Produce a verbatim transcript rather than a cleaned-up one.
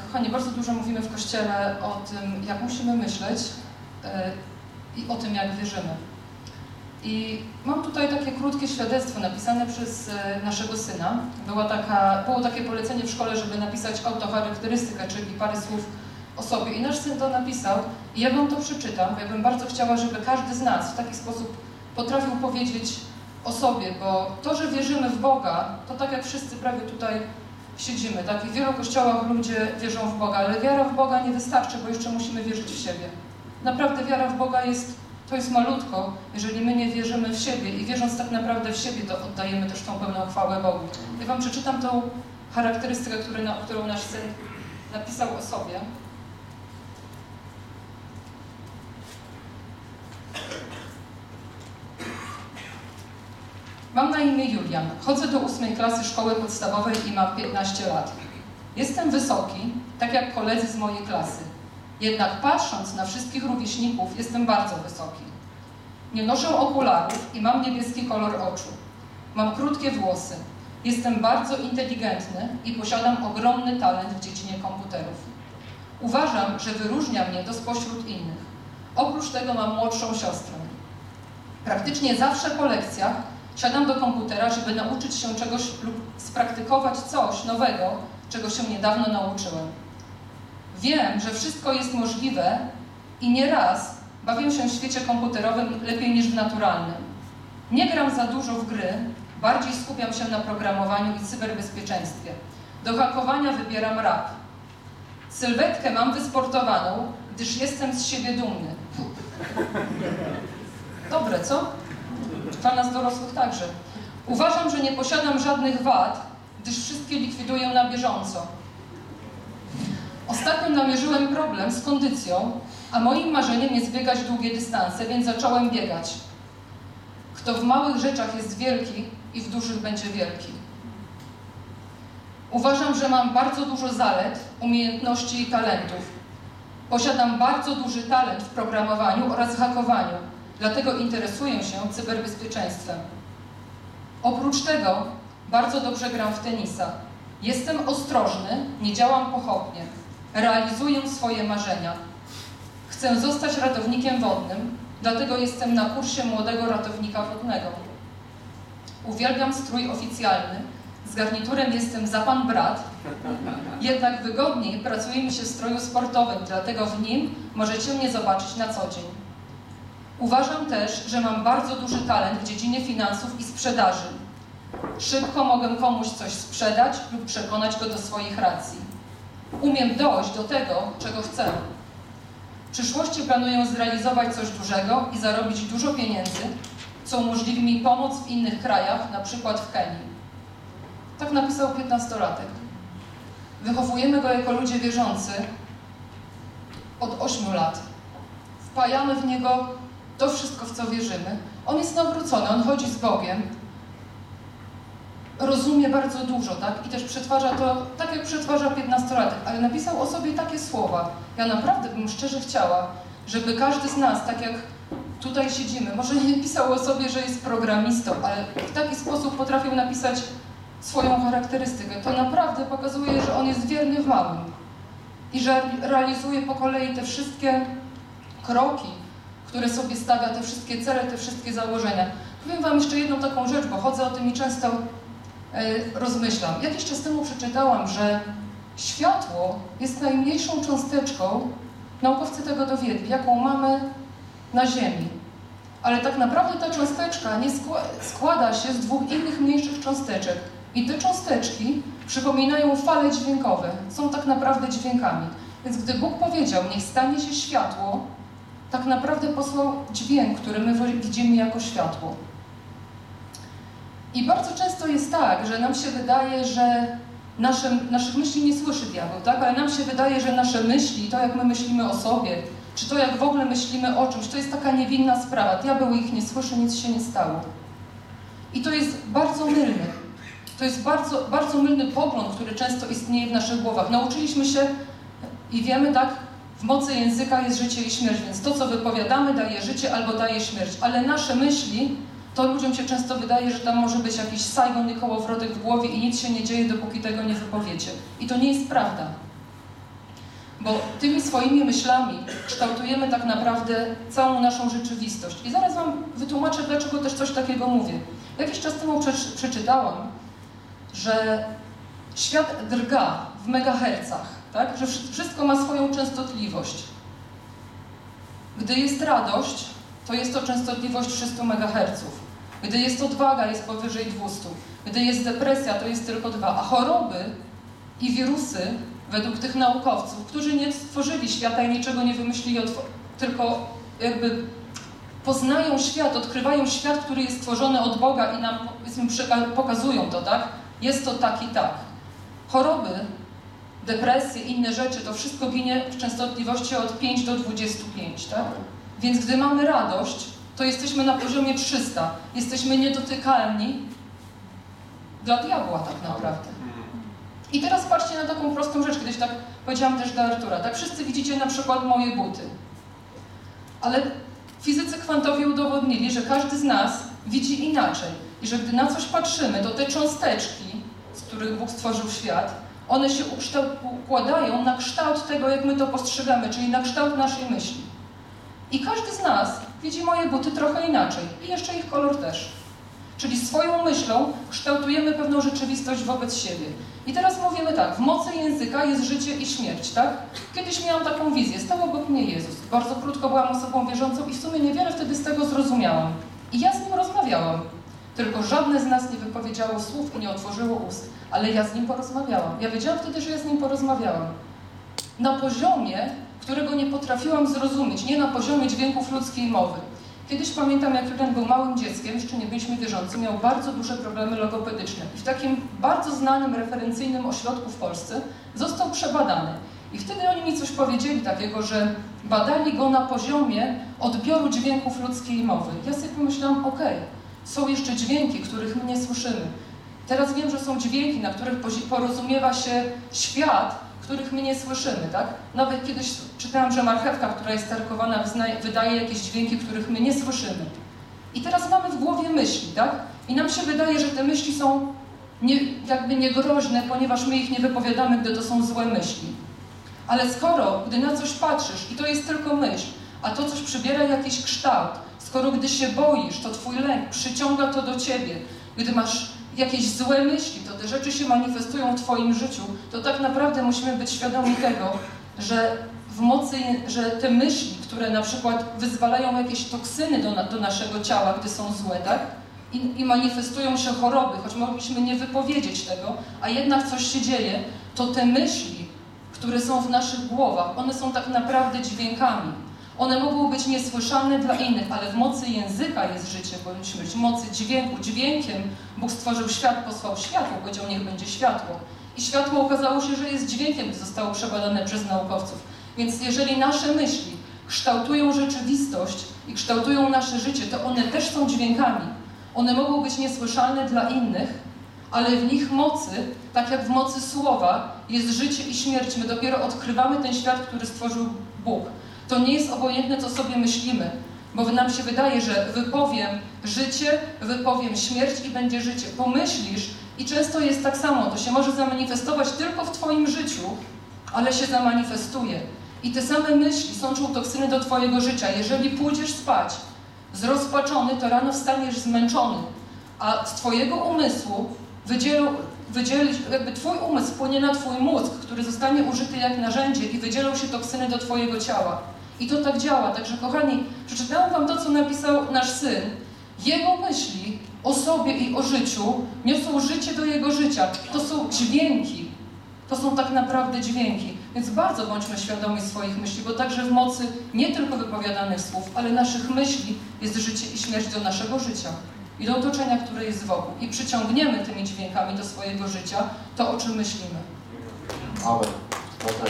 kochani, bardzo dużo mówimy w Kościele o tym, jak musimy myśleć yy, i o tym, jak wierzymy. I mam tutaj takie krótkie świadectwo napisane przez yy, naszego syna. Była taka, było takie polecenie w szkole, żeby napisać autocharakterystykę, czyli parę słów o sobie. I nasz syn to napisał i ja wam to przeczytam, bo ja bym bardzo chciała, żeby każdy z nas w taki sposób potrafił powiedzieć o sobie, bo to, że wierzymy w Boga, to tak jak wszyscy prawie tutaj siedzimy, tak? I w wielu kościołach ludzie wierzą w Boga, ale wiara w Boga nie wystarczy, bo jeszcze musimy wierzyć w siebie. Naprawdę wiara w Boga jest, to jest malutko, jeżeli my nie wierzymy w siebie i wierząc tak naprawdę w siebie, to oddajemy też tą pełną chwałę Bogu. Ja wam przeczytam tą charakterystykę, który, na, którą nasz syn napisał o sobie. Mam na imię Julian. Chodzę do ósmej klasy szkoły podstawowej i mam piętnaście lat. Jestem wysoki, tak jak koledzy z mojej klasy. Jednak patrząc na wszystkich rówieśników, jestem bardzo wysoki. Nie noszę okularów i mam niebieski kolor oczu. Mam krótkie włosy. Jestem bardzo inteligentny i posiadam ogromny talent w dziedzinie komputerów. Uważam, że wyróżnia mnie to spośród innych. Oprócz tego mam młodszą siostrę. Praktycznie zawsze po lekcjach siadam do komputera, żeby nauczyć się czegoś lub spraktykować coś nowego, czego się niedawno nauczyłem. Wiem, że wszystko jest możliwe i nieraz bawię się w świecie komputerowym lepiej niż w naturalnym. Nie gram za dużo w gry, bardziej skupiam się na programowaniu i cyberbezpieczeństwie. Do hakowania wybieram rap. Sylwetkę mam wysportowaną, gdyż jestem z siebie dumny. Dobre, co? Dla nas dorosłych także. Uważam, że nie posiadam żadnych wad, gdyż wszystkie likwiduję na bieżąco. Ostatnio namierzyłem problem z kondycją, a moim marzeniem jest biegać długie dystanse, więc zacząłem biegać. Kto w małych rzeczach jest wielki i w dużych będzie wielki. Uważam, że mam bardzo dużo zalet, umiejętności i talentów. Posiadam bardzo duży talent w programowaniu oraz hakowaniu, dlatego interesuję się cyberbezpieczeństwem. Oprócz tego bardzo dobrze gram w tenisa. Jestem ostrożny, nie działam pochopnie. Realizuję swoje marzenia. Chcę zostać ratownikiem wodnym, dlatego jestem na kursie młodego ratownika wodnego. Uwielbiam strój oficjalny. Z garniturem jestem za pan brat, jednak wygodniej pracuje mi się w stroju sportowym, dlatego w nim możecie mnie zobaczyć na co dzień. Uważam też, że mam bardzo duży talent w dziedzinie finansów i sprzedaży. Szybko mogę komuś coś sprzedać lub przekonać go do swoich racji. Umiem dojść do tego, czego chcę. W przyszłości planuję zrealizować coś dużego i zarobić dużo pieniędzy, co umożliwi mi pomoc w innych krajach, na przykład w Kenii. Tak napisał piętnastolatek. Wychowujemy go jako ludzie wierzący od ośmiu lat. Wpajamy w niego to wszystko, w co wierzymy. On jest nawrócony, on chodzi z Bogiem. Rozumie bardzo dużo, tak? I też przetwarza to, tak jak przetwarza piętnastolatek, ale napisał o sobie takie słowa. Ja naprawdę bym szczerze chciała, żeby każdy z nas, tak jak tutaj siedzimy, może nie pisał o sobie, że jest programistą, ale w taki sposób potrafił napisać swoją charakterystykę. To naprawdę pokazuje, że on jest wierny w małym i że realizuje po kolei te wszystkie kroki, które sobie stawia, te wszystkie cele, te wszystkie założenia. Powiem wam jeszcze jedną taką rzecz, bo chodzę o tym i często yy, rozmyślam. Jakiś czas temu przeczytałam, że światło jest najmniejszą cząsteczką, naukowcy tego dowiedli, jaką mamy na Ziemi. Ale tak naprawdę ta cząsteczka nie składa się z dwóch innych mniejszych cząsteczek. I te cząsteczki przypominają fale dźwiękowe, są tak naprawdę dźwiękami. Więc gdy Bóg powiedział, niech stanie się światło, tak naprawdę posłał dźwięk, który my widzimy jako światło. I bardzo często jest tak, że nam się wydaje, że nasze, naszych myśli nie słyszy diabeł, tak? Ale nam się wydaje, że nasze myśli, to jak my myślimy o sobie, czy to jak w ogóle myślimy o czymś, to jest taka niewinna sprawa. Diabeł ich nie słyszy, nic się nie stało. I to jest bardzo mylne. To jest bardzo, bardzo mylny pogląd, który często istnieje w naszych głowach. Nauczyliśmy się i wiemy, tak, w mocy języka jest życie i śmierć, więc to, co wypowiadamy, daje życie albo daje śmierć. Ale nasze myśli, to ludziom się często wydaje, że tam może być jakiś Saigon i kołowrotek w głowie i nic się nie dzieje, dopóki tego nie wypowiecie. I to nie jest prawda. bo tymi swoimi myślami kształtujemy tak naprawdę całą naszą rzeczywistość. I zaraz wam wytłumaczę, dlaczego też coś takiego mówię. Jakiś czas temu przeczytałam, że świat drga w megahercach, tak? Że wszystko ma swoją częstotliwość. Gdy jest radość, to jest to częstotliwość trzysta megaherców. Gdy jest odwaga, jest powyżej dwieście. Gdy jest depresja, to jest tylko dwa. A choroby i wirusy, według tych naukowców, którzy nie stworzyli świata i niczego nie wymyślili, tylko jakby poznają świat, odkrywają świat, który jest stworzony od Boga i nam pokazują to, tak? Jest to tak i tak. Choroby, depresje, inne rzeczy, to wszystko ginie w częstotliwości od pięć do dwudziestu pięciu, tak? Więc gdy mamy radość, to jesteśmy na poziomie trzysta. Jesteśmy niedotykalni dla diabła tak naprawdę. I teraz patrzcie na taką prostą rzecz, kiedyś tak powiedziałam też do Artura, tak? Wszyscy widzicie na przykład moje buty. Ale fizycy kwantowi udowodnili, że każdy z nas widzi inaczej. I że gdy na coś patrzymy, to te cząsteczki, z których Bóg stworzył świat, one się układają na kształt tego, jak my to postrzegamy, czyli na kształt naszej myśli. I każdy z nas widzi moje buty trochę inaczej. I jeszcze ich kolor też. Czyli swoją myślą kształtujemy pewną rzeczywistość wobec siebie. I teraz mówimy tak, w mocy języka jest życie i śmierć, tak? Kiedyś miałam taką wizję, stał obok mnie Jezus. Bardzo krótko byłam osobą wierzącą i w sumie niewiele wtedy z tego zrozumiałam. I ja z Nim rozmawiałam. Tylko żadne z nas nie wypowiedziało słów i nie otworzyło ust. Ale ja z Nim porozmawiałam. Ja wiedziałam wtedy, że ja z Nim porozmawiałam. Na poziomie, którego nie potrafiłam zrozumieć, nie na poziomie dźwięków ludzkiej mowy. Kiedyś pamiętam, jak Julian był małym dzieckiem, jeszcze nie byliśmy wierzący, miał bardzo duże problemy logopedyczne. I w takim bardzo znanym, referencyjnym ośrodku w Polsce został przebadany. I wtedy oni mi coś powiedzieli takiego, że badali go na poziomie odbioru dźwięków ludzkiej mowy. Ja sobie pomyślałam, okej, okay, są jeszcze dźwięki, których my nie słyszymy. Teraz wiem, że są dźwięki, na których porozumiewa się świat, których my nie słyszymy, tak? Nawet kiedyś czytałam, że marchewka, która jest tarkowana, wydaje jakieś dźwięki, których my nie słyszymy. I teraz mamy w głowie myśli, tak? I nam się wydaje, że te myśli są nie, jakby niegroźne, ponieważ my ich nie wypowiadamy, gdy to są złe myśli. Ale skoro, gdy na coś patrzysz i to jest tylko myśl, a to coś przybiera jakiś kształt, skoro gdy się boisz, to twój lęk przyciąga to do ciebie, gdy masz jakieś złe myśli, to te rzeczy się manifestują w twoim życiu, to tak naprawdę musimy być świadomi tego, że w mocy, że te myśli, które na przykład wyzwalają jakieś toksyny do, na, do naszego ciała, gdy są złe, tak? I, I manifestują się choroby, choć mogliśmy nie wypowiedzieć tego, a jednak coś się dzieje, to te myśli, które są w naszych głowach, one są tak naprawdę dźwiękami. One mogą być niesłyszalne dla innych, ale w mocy języka jest życie bądź śmierć. W mocy dźwięku, dźwiękiem Bóg stworzył świat, posłał światło, powiedział, niech będzie światło. I światło okazało się, że jest dźwiękiem, gdy zostało przebadane przez naukowców. Więc jeżeli nasze myśli kształtują rzeczywistość i kształtują nasze życie, to one też są dźwiękami. One mogą być niesłyszalne dla innych, ale w nich mocy, tak jak w mocy słowa, jest życie i śmierć. My dopiero odkrywamy ten świat, który stworzył Bóg. To nie jest obojętne, co sobie myślimy, bo nam się wydaje, że wypowiem życie, wypowiem śmierć i będzie życie. Pomyślisz i często jest tak samo, to się może zamanifestować tylko w twoim życiu, ale się zamanifestuje. I te same myśli sączą toksyny do twojego życia. Jeżeli pójdziesz spać zrozpaczony, to rano wstaniesz zmęczony, a z twojego umysłu wydzielą, wydzieli, jakby twój umysł wpłynie na twój mózg, który zostanie użyty jak narzędzie i wydzielą się toksyny do twojego ciała. I to tak działa. Także kochani, przeczytałam wam to, co napisał nasz syn. Jego myśli o sobie i o życiu niosą życie do jego życia. To są dźwięki. To są tak naprawdę dźwięki. Więc bardzo bądźmy świadomi swoich myśli, bo także w mocy nie tylko wypowiadanych słów, ale naszych myśli jest życie i śmierć do naszego życia i do otoczenia, które jest wokół. I przyciągniemy tymi dźwiękami do swojego życia to, o czym myślimy. Amen.